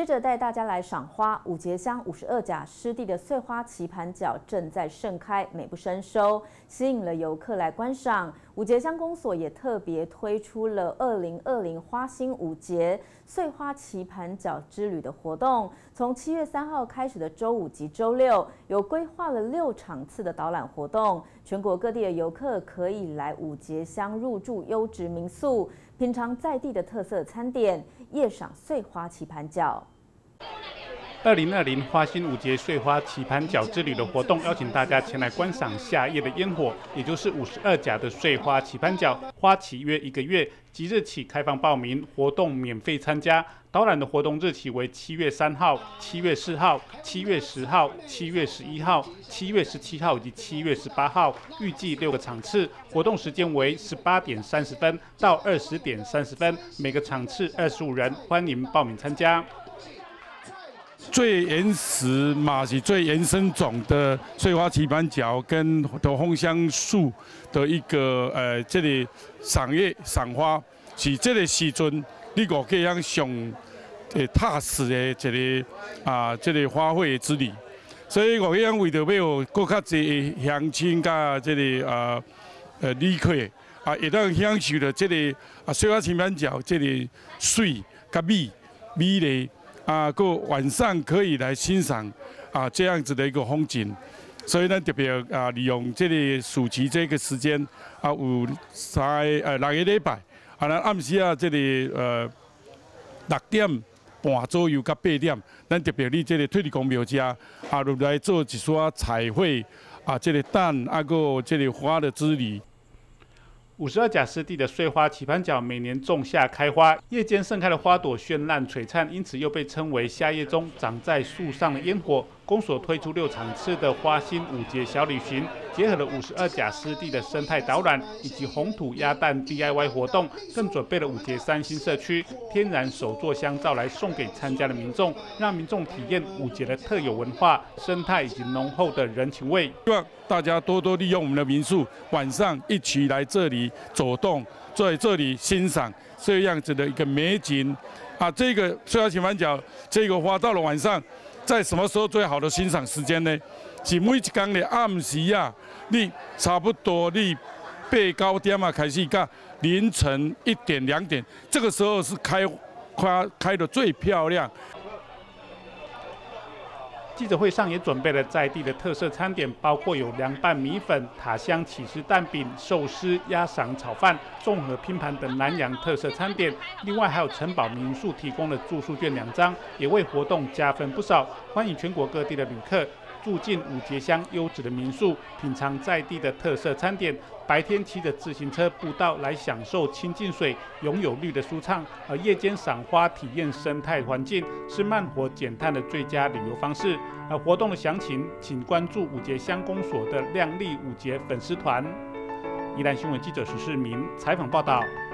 接着带大家来赏花。五节乡52甲湿地的穗花棋盘角正在盛开，美不胜收，吸引了游客来观赏。五节乡公所也特别推出了2020花兴五节穗花棋盘角之旅的活动，从7月3号开始的周5及周6，有规划了6场次的导览活动。全国各地的游客可以来五节乡入住优质民宿，品尝在地的特色餐点，夜赏穗花棋盘角。 2020花兴五节穗花棋盘角之旅的活动，邀请大家前来观赏夏夜的烟火，也就是52甲的穗花棋盘角，花期约1个月，即日起开放报名，活动免费参加。导览的活动日期为7月3号、7月4号、7月10号、7月11号、7月17号以及7月18号，预计6个场次。活动时间为18点30分到20点30分，每个场次25人，欢迎报名参加。 最原始嘛是最原生种的穗花棋盘角跟的枫香树的一个这里赏花，是这个时阵你可以向上踏实的这个花卉之旅。所以我想为着要更较侪乡亲甲这个旅客会当享受到这个穗花棋盘角这个水甲美丽。个晚上可以来欣赏这样子的一个风景，所以呢特别利用这个暑期这个时间有6个礼拜咱暗时这里6点半左右到8点，咱特别伫这个土地公庙遮落来做一撮彩绘这个蛋个这个花的之旅。 52甲湿地的穗花棋盘角每年仲夏开花，夜间盛开的花朵绚烂璀璨，因此又被称为夏夜中长在树上的烟火。公所推出6场次的花兴五节小旅行，结合了52甲湿地的生态导览以及红土鸭蛋 DIY 活动，更准备了五节3星社区天然手作香皂来送给参加的民众，让民众体验五节的特有文化、生态以及浓厚的人情味。 希望大家多多利用我们的民宿，晚上一起来这里走动，在这里欣赏这样子的一个美景。这个穗花棋盘角这个花到了晚上。在什么时候最好的欣赏时间呢？是每一天的暗时你差不多你8、9点开始，到凌晨1点、2点，这个时候是开的最漂亮。 记者会上也准备了在地的特色餐点，包括有凉拌米粉、塔香起司蛋饼、寿司、鸭赏炒饭、综合拼盘等南洋特色餐点。另外还有城堡民宿提供的住宿券2张，也为活动加分不少。欢迎全国各地的旅客住进五节乡优质的民宿，品尝在地的特色餐点。白天骑着自行车步道来享受清净水，拥有绿的舒畅；而夜间赏花体验生态环境，是慢活减碳的最佳旅游方式。而活动的详情，请关注五节乡公所的亮丽五节粉丝团。宜兰新闻记者许世民采访报道。